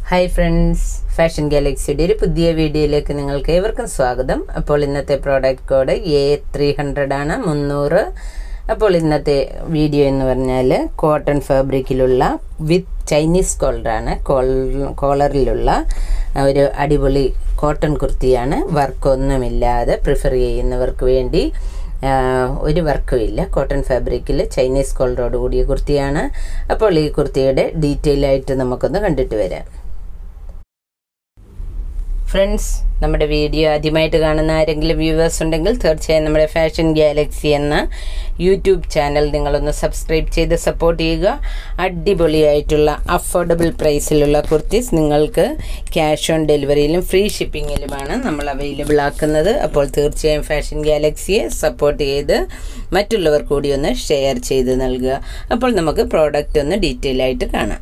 Hi friends, fashion ഗാലക്സിയുടെ ഒരു പുതിയ വീഡിയോയിലേക്ക് നിങ്ങൾക്ക് ഏവർക്കും സ്വാഗതം. അപ്പോൾ ഇന്നത്തെ പ്രോഡക്റ്റ് കോഡ് A300 ആണ്, 300. അപ്പോൾ ഇന്നത്തെ വീഡിയോ എന്ന് പറഞ്ഞാൽ കോട്ടൺ ഫാബ്രിക്കിലുള്ള വിത്ത് ചൈനീസ് കോളറാണ്. കോളറിലുള്ള ഒരു അടിപൊളി കോട്ടൺ കുർത്തിയാണ്. വർക്കൊന്നുമില്ലാതെ പ്രിഫർ ചെയ്യുന്നവർക്ക് വേണ്ടി ഒരു വർക്കും ഇല്ല. കോട്ടൺ ഫാബ്രിക്കിൽ ചൈനീസ് കോളറോട് കൂടിയ കുർത്തിയാണ്. അപ്പോൾ ഈ കുർത്തിയുടെ ഡീറ്റെയിൽ ആയിട്ട് നമുക്കൊന്ന് കണ്ടിട്ട് വരാം. ഫ്രണ്ട്സ്, നമ്മുടെ വീഡിയോ ആദ്യമായിട്ട് കാണുന്ന ആരെങ്കിലും വ്യൂവേഴ്സ് ഉണ്ടെങ്കിൽ തീർച്ചയായും നമ്മുടെ ഫാഷൻ ഗാലക്സി എന്ന യൂട്യൂബ് ചാനൽ നിങ്ങളൊന്ന് സബ്സ്ക്രൈബ് ചെയ്ത് സപ്പോർട്ട് ചെയ്യുക. അടിപൊളിയായിട്ടുള്ള അഫോർഡബിൾ പ്രൈസിലുള്ള കുർത്തീസ് നിങ്ങൾക്ക് ക്യാഷ് ഓൺ ഡെലിവറിയിലും ഫ്രീ ഷിപ്പിങ്ങിലുമാണ് നമ്മൾ അവൈലബിൾ ആക്കുന്നത്. അപ്പോൾ തീർച്ചയായും ഫാഷൻ ഗാലക്സിയെ സപ്പോർട്ട് ചെയ്ത് മറ്റുള്ളവർ കൂടി ഒന്ന് ഷെയർ ചെയ്ത് നൽകുക. അപ്പോൾ നമുക്ക് പ്രോഡക്റ്റ് ഒന്ന് ഡീറ്റെയിൽ ആയിട്ട് കാണാം.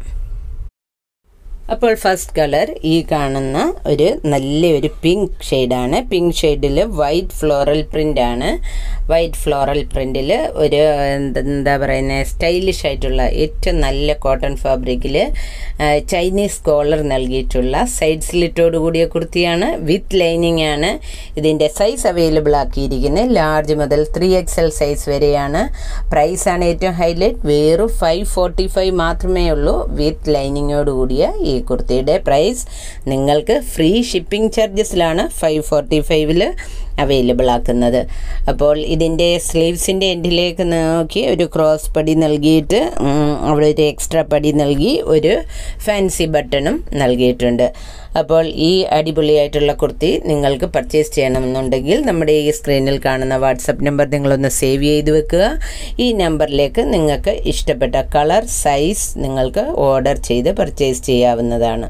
അപ്പോൾ ഫസ്റ്റ് കളർ ഈ കാണുന്ന ഒരു നല്ലൊരു പിങ്ക് ഷെയ്ഡാണ്. പിങ്ക് ഷെയ്ഡിൽ വൈറ്റ് ഫ്ലോറൽ പ്രിൻ്റാണ്. വൈറ്റ് ഫ്ലോറൽ പ്രിൻറ്റിൽ ഒരു എന്താ പറയുന്നത് സ്റ്റൈലിഷ് ആയിട്ടുള്ള ഏറ്റവും നല്ല കോട്ടൺ ഫാബ്രിക്കിൽ ചൈനീസ് കോളർ നൽകിയിട്ടുള്ള സൈഡ് സ്ലിറ്റോട് കൂടിയ കുർത്തിയാണ്. വിത്ത് ലൈനിങ് ആണ്. ഇതിൻ്റെ സൈസ് അവൈലബിൾ ആക്കിയിരിക്കുന്നത് ലാർജ് മുതൽ 3XL സൈസ് വരെയാണ്. പ്രൈസാണ് ഏറ്റവും ഹൈലൈറ്റ്. വെറും 545 മാത്രമേ ഉള്ളൂ. വിത്ത് ലൈനിങ്ങോട് കൂടിയ ഈ കുർത്തിയുടെ പ്രൈസ് നിങ്ങൾക്ക് ഫ്രീ ഷിപ്പിംഗ് ചാർജസിലാണ് 545 അവൈലബിൾ ആക്കുന്നത്. അപ്പോൾ ഇതിൻ്റെ സ്ലീവ്സിൻ്റെ എൻഡിലേക്ക് നോക്കി ഒരു ക്രോസ് പടി നൽകിയിട്ട് അവിടെ ഒരു എക്സ്ട്രാ പടി നൽകി ഒരു ഫാൻസി ബട്ടണും നൽകിയിട്ടുണ്ട്. അപ്പോൾ ഈ അടിപൊളിയായിട്ടുള്ള കുർത്തി നിങ്ങൾക്ക് പർച്ചേസ് ചെയ്യണമെന്നുണ്ടെങ്കിൽ നമ്മുടെ ഈ സ്ക്രീനിൽ കാണുന്ന വാട്സപ്പ് നമ്പർ നിങ്ങളൊന്ന് സേവ് ചെയ്ത് വെക്കുക. ഈ നമ്പറിലേക്ക് നിങ്ങൾക്ക് ഇഷ്ടപ്പെട്ട കളർ സൈസ് നിങ്ങൾക്ക് ഓർഡർ ചെയ്ത് പർച്ചേസ് ചെയ്യാവുന്നതാണ്.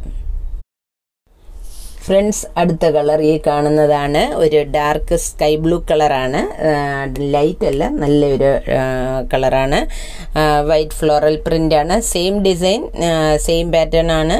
ഫ്രണ്ട്സ്, അടുത്ത കളർ ഈ കാണുന്നതാണ്. ഒരു ഡാർക്ക് സ്കൈ ബ്ലൂ കളറാണ്. ലൈറ്റ് അല്ല, നല്ലൊരു കളറാണ്. വൈറ്റ് ഫ്ലോറൽ പ്രിൻ്റാണ്. സെയിം ഡിസൈൻ, സെയിം പാറ്റേൺ ആണ്.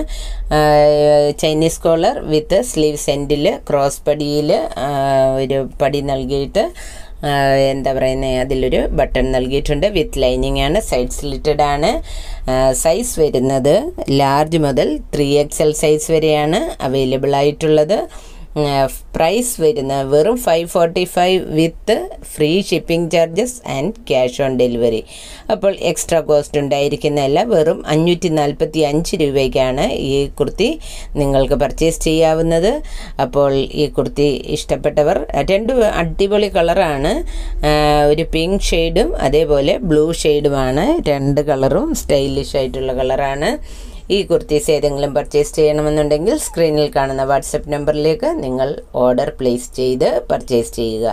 ചൈനീസ് കോളർ വിത്ത് സ്ലീവ്സ് എൻഡിൽ ക്രോസ് പടിയിൽ ഒരു പടി നൽകിയിട്ട് എന്താ പറയുന്നത് അതിലൊരു ബട്ടൺ നൽകിയിട്ടുണ്ട്. വിത്ത് ലൈനിങ് ആണ്. സൈഡ് സ്ലിറ്റഡ് ആണ്. സൈസ് വരുന്നത് ലാർജ് മുതൽ 3XL സൈസ് വരെയാണ് അവൈലബിൾ ആയിട്ടുള്ളത്. പ്രൈസ് വരുന്ന വെറും 545 with free shipping charges and cash on delivery. അപ്പോൾ എക്സ്ട്രാ കോസ്റ്റ് ഉണ്ടായിരിക്കുന്നതല്ല. വെറും 545 രൂപയ്ക്കാണ് ഈ കുർത്തി നിങ്ങൾക്ക് പർച്ചേസ് ചെയ്യാവുന്നത്. അപ്പോൾ ഈ കുർത്തി ഇഷ്ടപ്പെട്ടവർ, രണ്ട് അടിപൊളി കളറാണ്. ഒരു പിങ്ക് ഷെയ്ഡും അതേപോലെ ബ്ലൂ ഷെയ്ഡുമാണ്. രണ്ട് കളറും സ്റ്റൈലിഷ് ആയിട്ടുള്ള കളറാണ്. ഈ കുർത്തീസ് ഏതെങ്കിലും പർച്ചേസ് ചെയ്യണമെന്നുണ്ടെങ്കിൽ സ്ക്രീനിൽ കാണുന്ന വാട്സപ്പ് നമ്പറിലേക്ക് നിങ്ങൾ ഓർഡർ പ്ലേസ് ചെയ്ത് പർച്ചേസ് ചെയ്യുക.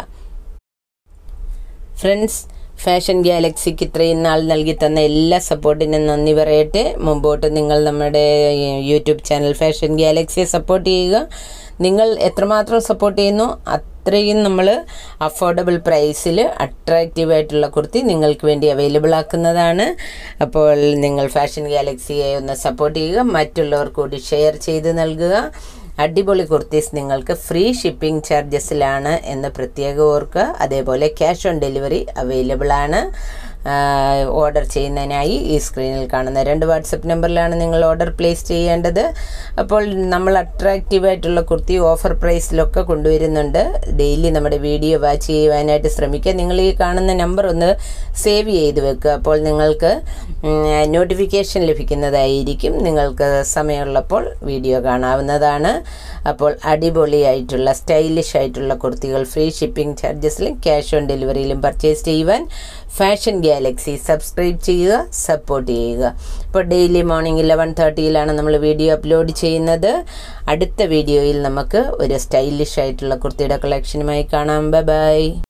ഫ്രണ്ട്സ്, ഫാഷൻ ഗാലക്സിക്ക് ഇത്രയും നാൾ നൽകി തന്ന എല്ലാ സപ്പോർട്ടിനും നന്ദി പറയട്ടെ. മുമ്പോട്ട് നിങ്ങൾ നമ്മുടെ യൂട്യൂബ് ചാനൽ ഫാഷൻ ഗാലക്സിയെ സപ്പോർട്ട് ചെയ്യുക. നിങ്ങൾ എത്രമാത്രം സപ്പോർട്ട് ചെയ്യുന്നു അത്രയും നമ്മൾ അഫോർഡബിൾ പ്രൈസിൽ അട്രാക്റ്റീവായിട്ടുള്ള കുർത്തി നിങ്ങൾക്ക് വേണ്ടി അവൈലബിൾ ആക്കുന്നതാണ്. അപ്പോൾ നിങ്ങൾ ഫാഷൻ ഗാലക്സിയെ ഒന്ന് സപ്പോർട്ട് ചെയ്യുക, മറ്റുള്ളവർ കൂടി ഷെയർ ചെയ്ത് നൽകുക. അടിപൊളി കുർത്തീസ് നിങ്ങൾക്ക് ഫ്രീ ഷിപ്പിംഗ് ചാർജസിലാണ് എന്ന് പ്രത്യേകം ഓർക്കുക. അതേപോലെ ക്യാഷ് ഓൺ ഡെലിവറി അവൈലബിൾ ആണ്. ഓർഡർ ചെയ്യുന്നതിനായി ഈ സ്ക്രീനിൽ കാണുന്ന 2 വാട്സപ്പ് നമ്പറിലാണ് നിങ്ങൾ ഓർഡർ പ്ലേസ് ചെയ്യേണ്ടത്. അപ്പോൾ നമ്മൾ അട്രാക്റ്റീവായിട്ടുള്ള കുർത്തി ഓഫർ പ്രൈസിലൊക്കെ കൊണ്ടുവരുന്നുണ്ട്. ഡെയിലി നമ്മുടെ വീഡിയോ വാച്ച് ചെയ്യുവാനായിട്ട് ശ്രമിക്കുക. നിങ്ങൾ ഈ കാണുന്ന നമ്പർ ഒന്ന് സേവ് ചെയ്ത് വെക്കുക. അപ്പോൾ നിങ്ങൾക്ക് നോട്ടിഫിക്കേഷൻ ലഭിക്കുന്നതായിരിക്കും. നിങ്ങൾക്ക് സമയമുള്ളപ്പോൾ വീഡിയോ കാണാവുന്നതാണ്. അപ്പോൾ അടിപൊളിയായിട്ടുള്ള സ്റ്റൈലിഷ് ആയിട്ടുള്ള കുർത്തികൾ ഫ്രീ ഷിപ്പിംഗ് ചാർജസിലും ക്യാഷ് ഓൺ ഡെലിവറിയിലും പർച്ചേസ് ചെയ്യുവാൻ ഫാഷൻ ഗാലക്സി സബ്സ്ക്രൈബ് ചെയ്യുക, സപ്പോർട്ട് ചെയ്യുക. ഇപ്പോൾ ഡെയിലി മോർണിംഗ് 11:30 നമ്മൾ വീഡിയോ അപ്ലോഡ് ചെയ്യുന്നത്. അടുത്ത വീഡിയോയിൽ നമുക്ക് ഒരു സ്റ്റൈലിഷ് ആയിട്ടുള്ള കുർത്തിയുടെ കളക്ഷനുമായി കാണാം. Bye by.